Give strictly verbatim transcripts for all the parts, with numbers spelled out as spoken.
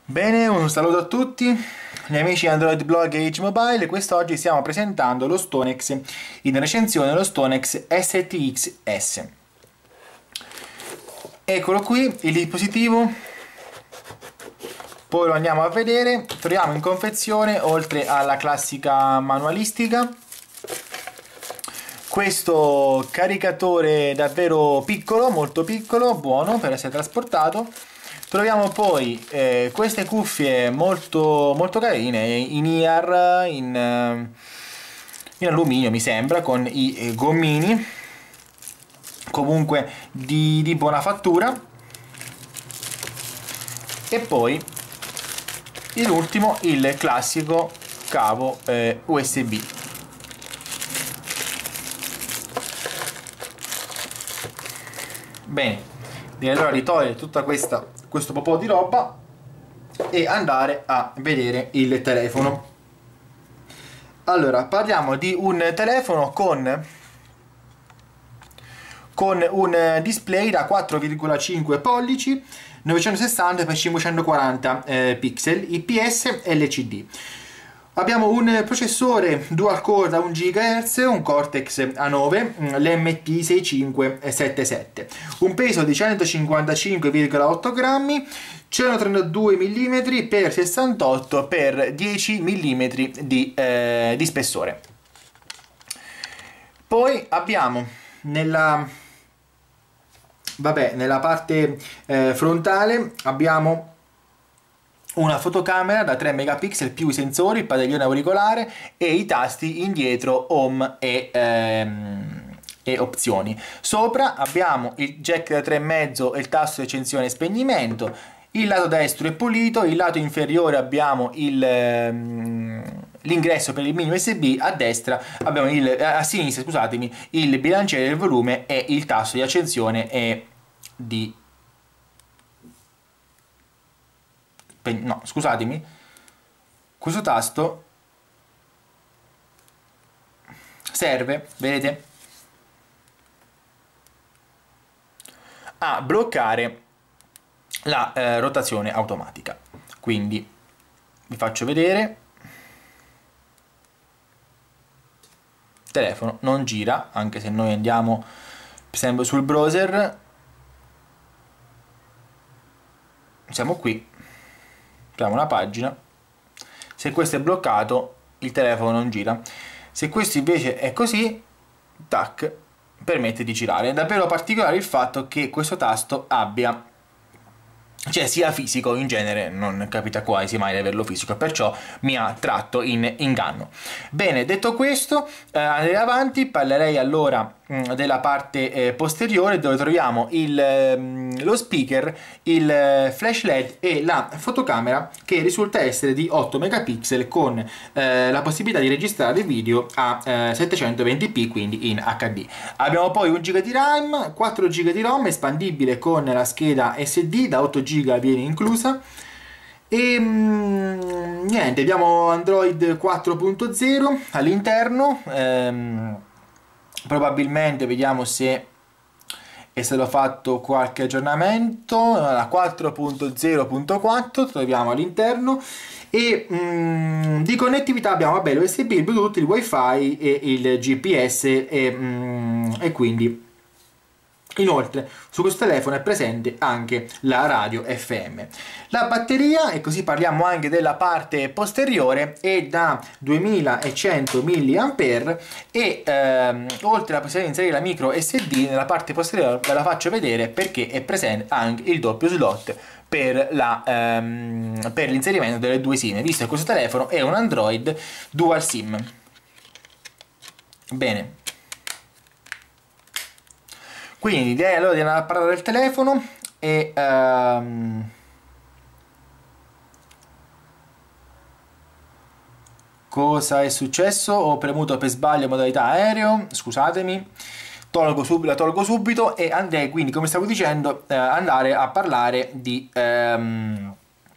Bene, un saluto a tutti gli amici Android Blog e H Mobile. Quest'oggi stiamo presentando lo Stonex, in recensione lo Stonex S T X S. Eccolo qui, il dispositivo, poi lo andiamo a vedere. Troviamo in confezione, oltre alla classica manualistica, questo caricatore davvero piccolo, molto piccolo, buono per essere trasportato. Troviamo poi eh, queste cuffie molto, molto carine in I R, in, eh, in alluminio mi sembra, con i eh, gommini, comunque di, di buona fattura. E poi in ultimo il classico cavo eh, U S B. Bene, direi allora di togliere tutta questa questo po' di roba e andare a vedere il telefono. Allora, parliamo di un telefono con con un display da quattro virgola cinque pollici, novecentosessanta per cinquecentoquaranta eh, pixel, I P S L C D. Abbiamo un processore dual core da un gigahertz, un Cortex A nove, l'M T sei cinque sette sette, un peso di centocinquantacinque virgola otto grammi, centotrentadue millimetri per sessantotto per dieci millimetri di, eh, di spessore. Poi abbiamo nella, vabbè, nella parte eh, frontale abbiamo una fotocamera da tre megapixel più i sensori, il padiglione auricolare e i tasti indietro home e, ehm, e opzioni. Sopra abbiamo il jack da tre virgola cinque e il tasto di accensione e spegnimento. Il lato destro è pulito, il lato inferiore abbiamo ehm, l'ingresso per il mini U S B, a destra abbiamo il, a sinistra scusatemi, il bilanciere del volume e il tasto di accensione e di no, scusatemi, questo tasto serve, vedete, a bloccare la eh, rotazione automatica. Quindi vi faccio vedere, il telefono non gira, anche se noi andiamo sempre sul browser, siamo qui, apriamo una pagina. Se questo è bloccato il telefono non gira, se questo invece è così, tac, permette di girare. È davvero particolare il fatto che questo tasto abbia, cioè sia fisico, in genere non capita quasi mai di averlo fisico, perciò mi ha tratto in inganno. Bene, detto questo, eh, andrei avanti, parlerei allora mh, della parte eh, posteriore, dove troviamo il, mh, lo speaker, il eh, flash L E D e la fotocamera, che risulta essere di otto megapixel con eh, la possibilità di registrare video a eh, settecentoventi p, quindi in H D. Abbiamo poi un giga di RAM, quattro giga di ROM espandibile con la scheda S D da otto giga viene inclusa. E mm, niente, abbiamo Android quattro punto zero all'interno. ehm, probabilmente vediamo se è stato fatto qualche aggiornamento. La quattro punto zero punto quattro troviamo all'interno. E mm, di connettività abbiamo, vabbè, l'U S B, il Bluetooth, il Wi-Fi e il G P S e, mm, e quindi inoltre su questo telefono è presente anche la radio F M. La batteria, e così parliamo anche della parte posteriore, è da duemilacento milliampere e ehm, oltre alla possibilità di inserire la micro S D, nella parte posteriore ve la faccio vedere perché è presente anche il doppio slot per la, ehm, per l'inserimento delle due SIM, visto che questo telefono è un Android dual SIM. Bene, quindi direi allora di andare a parlare del telefono e um, cosa è successo? Ho premuto per sbaglio modalità aereo, scusatemi, tolgo subito, la tolgo subito e andrei quindi, come stavo dicendo, eh, andare a parlare di, um,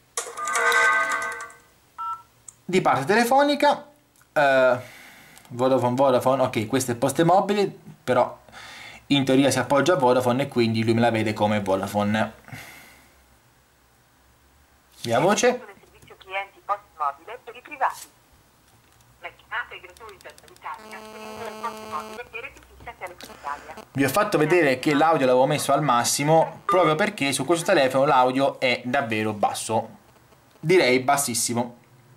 di parte telefonica. uh, Vodafone, Vodafone, ok, questo è Poste Mobili, però in teoria si appoggia a Vodafone e quindi lui me la vede come Vodafone. Via voce. Servizio clienti post mobile per i privati. La chiamata è gratuita dall'Italia per il post mobile e reti fissa Telekom Italia. Vi ho fatto vedere che l'audio l'avevo messo al massimo proprio perché su questo telefono l'audio è davvero basso, direi bassissimo.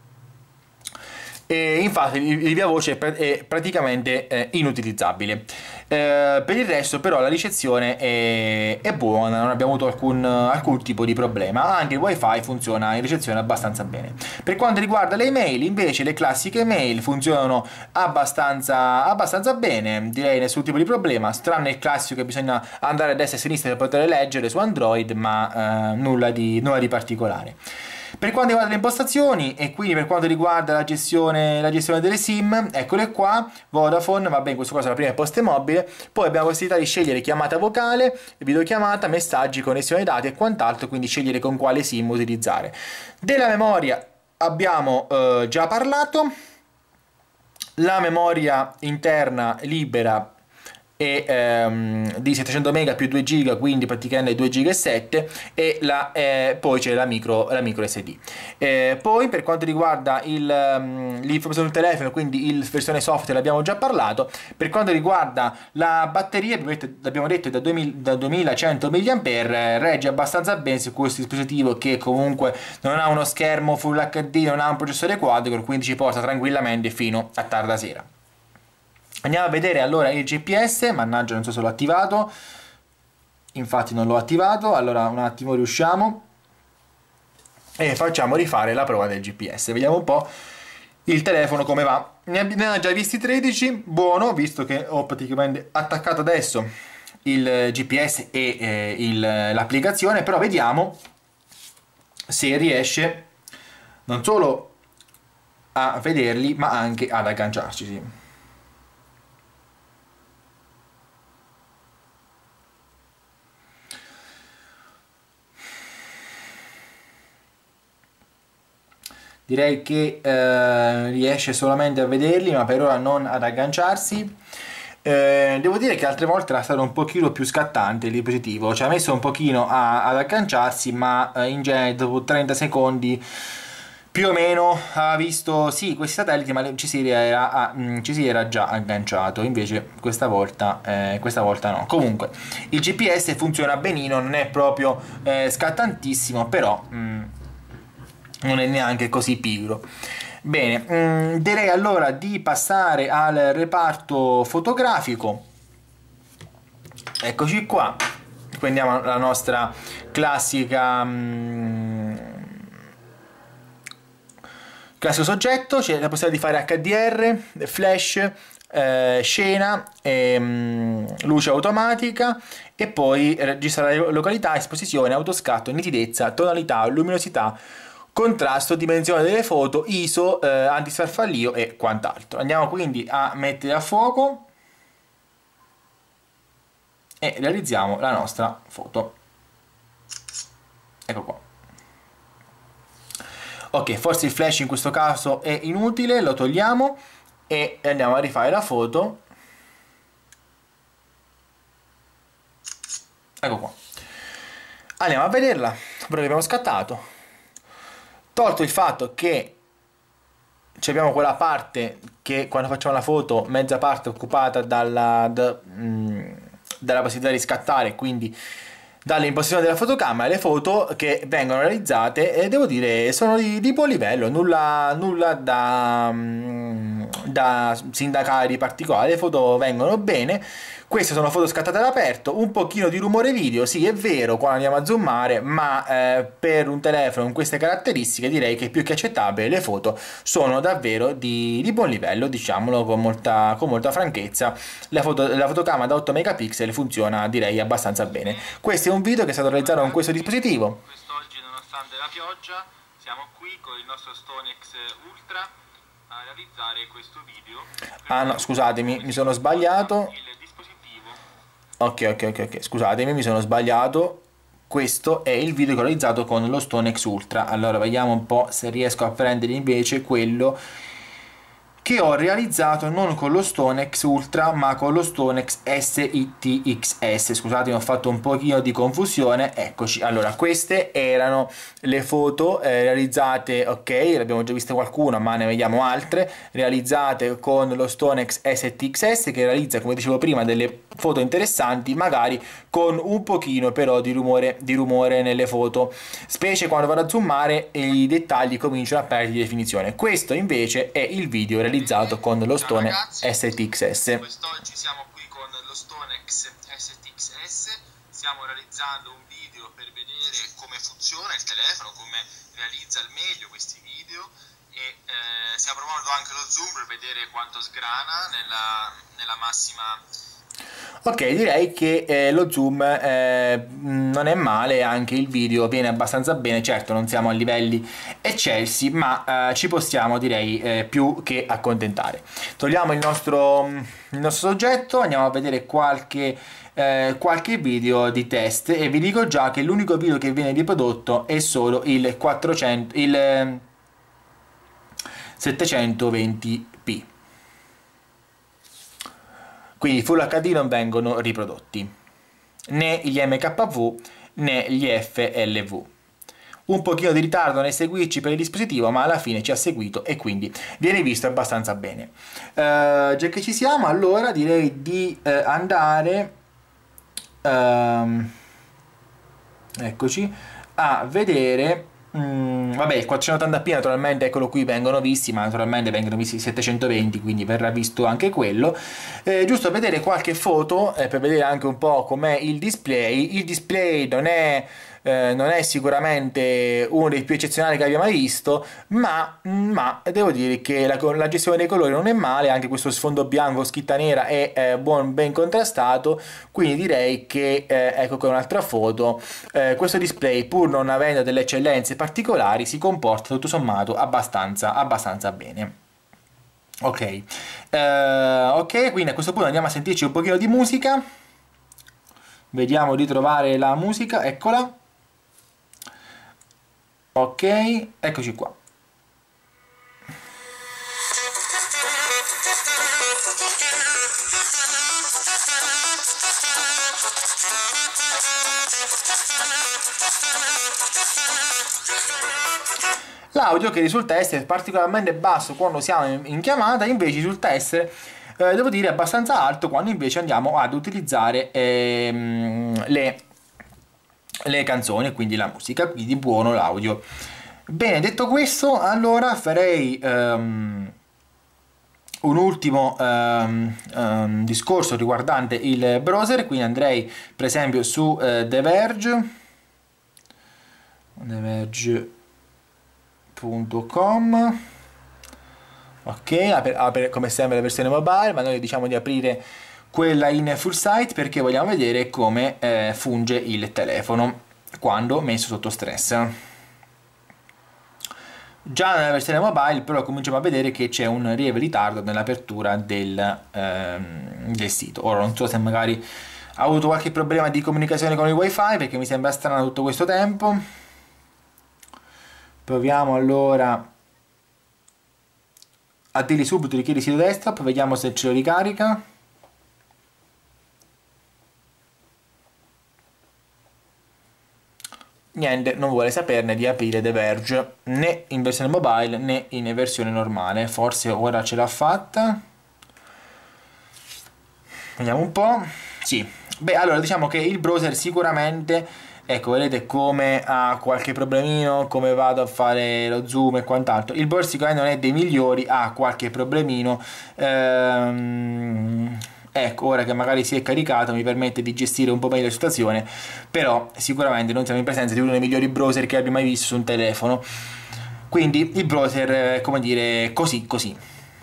E infatti il via voce è praticamente eh, inutilizzabile. Eh, per il resto però la ricezione è, è buona, non abbiamo avuto alcun, alcun tipo di problema. Anche il wifi funziona in ricezione abbastanza bene. Per quanto riguarda le email invece, le classiche email funzionano abbastanza, abbastanza bene, direi nessun tipo di problema, tranne il classico che bisogna andare a destra e a sinistra per poter leggere su Android, ma eh, nulla, di, nulla di particolare. Per quanto riguarda le impostazioni e quindi per quanto riguarda la gestione, la gestione delle SIM, eccole qua. Vodafone, va bene, in questo caso la prima è Poste Mobile, poi abbiamo la possibilità di scegliere chiamata vocale, videochiamata, messaggi, connessione dati e quant'altro, quindi scegliere con quale SIM utilizzare. Della memoria abbiamo eh, già parlato, la memoria interna libera e ehm, di settecento mega più due giga, quindi praticamente due virgola sette giga, e la, eh, poi c'è la micro, la micro S D. Eh, poi per quanto riguarda il, um, l'informazione del telefono, quindi il versione software l'abbiamo già parlato. Per quanto riguarda la batteria, l'abbiamo detto, è da, duemila, da duemilacento milliampere, regge abbastanza bene su questo dispositivo che comunque non ha uno schermo Full H D, non ha un processore quad-core, quindi ci porta tranquillamente fino a tarda sera. Andiamo a vedere allora il G P S, mannaggia non so se l'ho attivato, infatti non l'ho attivato, allora un attimo riusciamo e facciamo rifare la prova del G P S, vediamo un po' il telefono come va. Ne ha già visti tredici, buono, visto che ho praticamente attaccato adesso il G P S e eh, l'applicazione, però vediamo se riesce non solo a vederli ma anche ad agganciarci. Sì. Direi che eh, riesce solamente a vederli, ma per ora non ad agganciarsi. Eh, devo dire che altre volte era stato un pochino più scattante il dispositivo, ci ha messo un pochino a, ad agganciarsi, ma eh, in genere dopo trenta secondi più o meno ha visto sì questi satelliti, ma ci si era, ah, mh, ci si era già agganciato. Invece questa volta, eh, questa volta no. Comunque il G P S funziona benino, non è proprio eh, scattantissimo, però mh, non è neanche così pigro. Bene, mh, direi allora di passare al reparto fotografico. Eccoci qua, prendiamo la nostra classica mh, classico soggetto. C'è la possibilità di fare H D R, flash, eh, scena, e, mh, luce automatica, e poi registrare località, esposizione, autoscatto, nitidezza, tonalità, luminosità, contrasto, dimensione delle foto, I S O, eh, antisfarfallio e quant'altro. Andiamo quindi a mettere a fuoco e realizziamo la nostra foto. Ecco qua. Ok, forse il flash in questo caso è inutile, lo togliamo e andiamo a rifare la foto. Ecco qua. Andiamo a vederla, però abbiamo scattato. Tolto il fatto che abbiamo quella parte che quando facciamo la foto, mezza parte occupata dalla, da, mh, dalla possibilità di scattare, quindi dall'impostazione della fotocamera, le foto che vengono realizzate, e devo dire sono di, di buon livello, nulla, nulla da, mh, da sindacare di particolare, le foto vengono bene. Queste sono foto scattate all'aperto, un pochino di rumore video, sì è vero quando andiamo a zoomare, ma eh, per un telefono con queste caratteristiche direi che è più che accettabile. Le foto sono davvero di, di buon livello, diciamolo con molta, con molta franchezza. La, foto, la fotocamera da otto megapixel funziona direi abbastanza bene. Questo è un video che è stato realizzato con questo dispositivo. Quest'oggi, nonostante la pioggia, siamo qui con il nostro StoneX Ultra a realizzare questo video. Ah no, scusatemi, mi sono sbagliato. Ok, ok, ok, ok, scusatemi, mi sono sbagliato. Questo è il video che ho realizzato con lo StoneX Ultra. Allora, vediamo un po' se riesco a prendere invece quello che ho realizzato non con lo Stonex Ultra ma con lo Stonex S I T X S. Scusatemi, ho fatto un pochino di confusione. Eccoci, allora queste erano le foto eh, realizzate, ok, le abbiamo già viste qualcuna ma ne vediamo altre, realizzate con lo Stonex S T X S, che realizza, come dicevo prima, delle foto interessanti, magari con un pochino però di rumore, di rumore nelle foto, specie quando vado a zoomare e i dettagli cominciano a perdere di definizione. Questo invece è il video realizzato con lo Stone S T X S. Quest'oggi siamo qui con lo Stonex S T X S, stiamo realizzando un video per vedere come funziona il telefono, come realizza al meglio questi video, e eh, stiamo provando anche lo zoom per vedere quanto sgrana nella, nella massima. Ok, direi che eh, lo zoom eh, non è male, anche il video viene abbastanza bene. Certo, non siamo a livelli eccelsi, ma eh, ci possiamo, direi, eh, più che accontentare. Togliamo il nostro, il nostro soggetto, andiamo a vedere qualche, eh, qualche video di test, e vi dico già che l'unico video che viene riprodotto è solo il quattrocento, il eh, settecentoventi p. Quindi Full H D non vengono riprodotti, né gli M K V né gli F L V. Un pochino di ritardo nel seguirci per il dispositivo, ma alla fine ci ha seguito e quindi viene visto abbastanza bene. Uh, già che ci siamo, allora direi di uh, andare, uh, eccoci, a vedere. Mm, vabbè, il quattrocentottanta p naturalmente, eccolo qui, vengono visti, ma naturalmente vengono visti i settecentoventi, quindi verrà visto anche quello. Eh, giusto vedere qualche foto, eh, per vedere anche un po' com'è il display. Il display non è, eh, non è sicuramente uno dei più eccezionali che abbia mai visto, ma, ma devo dire che la, la gestione dei colori non è male, anche questo sfondo bianco scritta nera è eh, buon, ben contrastato, quindi direi che, eh, ecco qui un'altra foto, eh, questo display, pur non avendo delle eccellenze particolari, si comporta tutto sommato abbastanza, abbastanza bene. Ok, uh, ok, quindi a questo punto andiamo a sentirci un pochino di musica. Vediamo di trovare la musica, eccola. Ok, eccoci qua. L'audio, che risulta essere particolarmente basso quando siamo in, in chiamata, invece risulta essere, eh, devo dire, abbastanza alto quando invece andiamo ad utilizzare ehm, le, le canzoni, quindi la musica, quindi buono l'audio. Bene, detto questo, allora farei um, un ultimo um, um, discorso riguardante il browser, quindi andrei per esempio su uh, The Verge, The Verge punto com. Ok, apre, apre come sempre la versione mobile, ma noi diciamo di aprire quella in full site perché vogliamo vedere come eh, funge il telefono quando messo sotto stress. Già nella versione mobile però cominciamo a vedere che c'è un lieve ritardo nell'apertura del, ehm, del sito. Ora non so se magari ha avuto qualche problema di comunicazione con il wifi, perché mi sembra strano tutto questo tempo. Proviamo allora a dirgli subito richiedi sito desktop, vediamo se ce lo ricarica. Niente, non vuole saperne di aprire The Verge né in versione mobile né in versione normale. Forse ora ce l'ha fatta. Vediamo un po'. Sì, beh, allora diciamo che il browser sicuramente, ecco, vedete come ha qualche problemino, come vado a fare lo zoom e quant'altro. Il browser sicuramente non è dei migliori, ha qualche problemino. Ehm, ecco, ora che magari si è caricato mi permette di gestire un po' meglio la situazione, però sicuramente non siamo in presenza di uno dei migliori browser che abbia mai visto su un telefono. Quindi il browser, come dire, così così.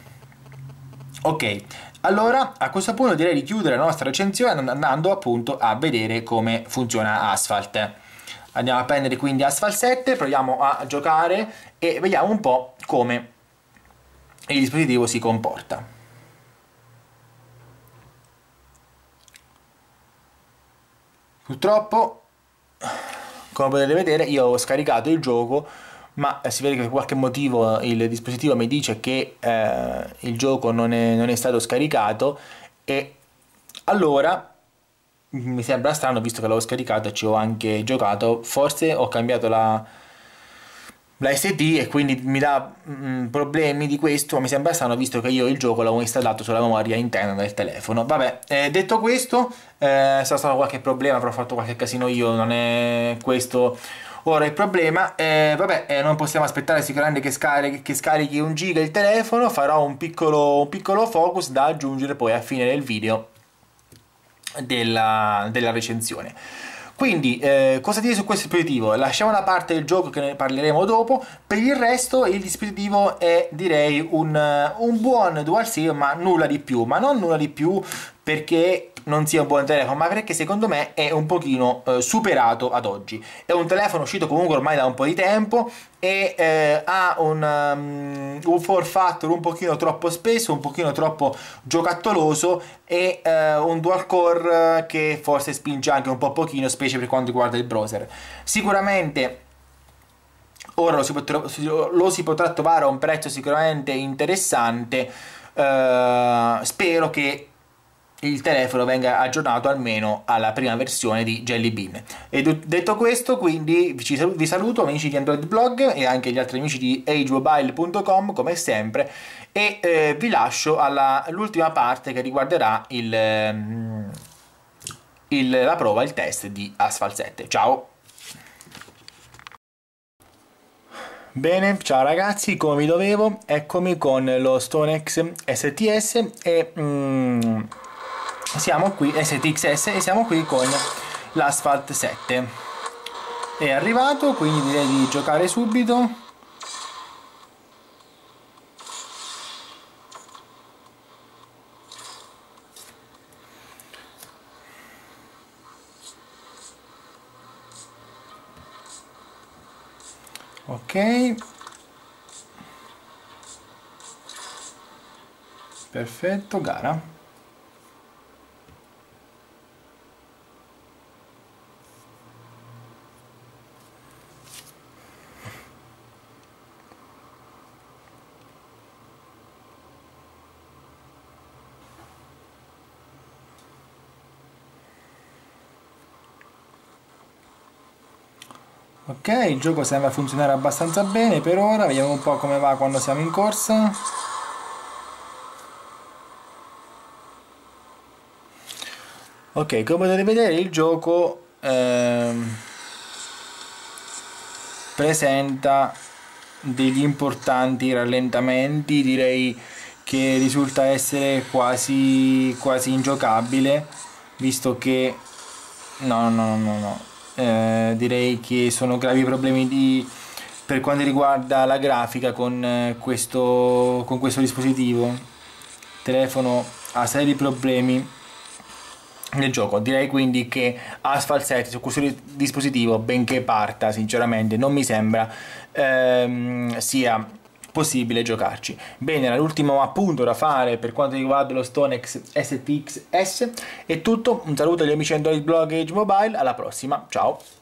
Ok, allora a questo punto direi di chiudere la nostra recensione andando appunto a vedere come funziona Asphalt. Andiamo a prendere quindi Asphalt sette, proviamo a giocare e vediamo un po' come il dispositivo si comporta. Purtroppo, come potete vedere, io ho scaricato il gioco ma si vede che per qualche motivo il dispositivo mi dice che eh, il gioco non è, non è stato scaricato, e allora mi sembra strano, visto che l'avevo scaricato e ci ho anche giocato. Forse ho cambiato la, la S D e quindi mi dà mh, problemi di questo, ma mi sembra strano visto che io il gioco l'avevo installato sulla memoria interna del telefono. Vabbè, eh, detto questo, eh, sarà stato qualche problema, avrò fatto qualche casino io, non è questo ora il problema. Eh, vabbè, eh, non possiamo aspettare sicuramente che scarichi, che scarichi un giga il telefono. Farò un piccolo, un piccolo focus da aggiungere poi a fine del video della, della recensione. Quindi eh, cosa dire su questo dispositivo? Lasciamo da parte il gioco, che ne parleremo dopo. Per il resto il dispositivo è, direi, un, un buon dual SIM, ma nulla di più. Ma non nulla di più perché non sia un buon telefono, ma perché secondo me è un pochino eh, superato ad oggi. È un telefono uscito comunque ormai da un po' di tempo e eh, ha un, um, un form factor un pochino troppo spesso, un pochino troppo giocattoloso, e eh, un dual core che forse spinge anche un po' pochino, specie per quanto riguarda il browser. Sicuramente ora lo si potrà, lo si potrà trovare a un prezzo sicuramente interessante. Uh, spero che il telefono venga aggiornato almeno alla prima versione di Jelly Bean. E detto questo, quindi vi saluto amici di Android Blog e anche gli altri amici di age mobile punto com come sempre, e eh, vi lascio all'ultima parte che riguarderà il, il, la prova, il test di Asphalt sette. Ciao! Bene, ciao ragazzi, come vi dovevo, eccomi con lo StoneX S T S e mm, siamo qui, S T X S, e siamo qui con l'Asphalt sette. È arrivato, quindi direi di giocare subito. Ok, perfetto, gara. Ok, il gioco sembra funzionare abbastanza bene per ora, vediamo un po' come va quando siamo in corsa. Ok, come potete vedere il gioco ehm, presenta degli importanti rallentamenti, direi che risulta essere quasi, quasi ingiocabile, visto che no no no no Eh, direi che sono gravi problemi di, per quanto riguarda la grafica con, eh, questo, con questo dispositivo. Il telefono ha seri problemi nel gioco. Direi quindi che Asphalt sette su questo dispositivo, benché parta, sinceramente non mi sembra ehm, sia possibile giocarci. Bene, l'ultimo appunto da fare per quanto riguarda lo StoneX S T X S è tutto. Un saluto agli amici Android Blog e Age Mobile, alla prossima, ciao!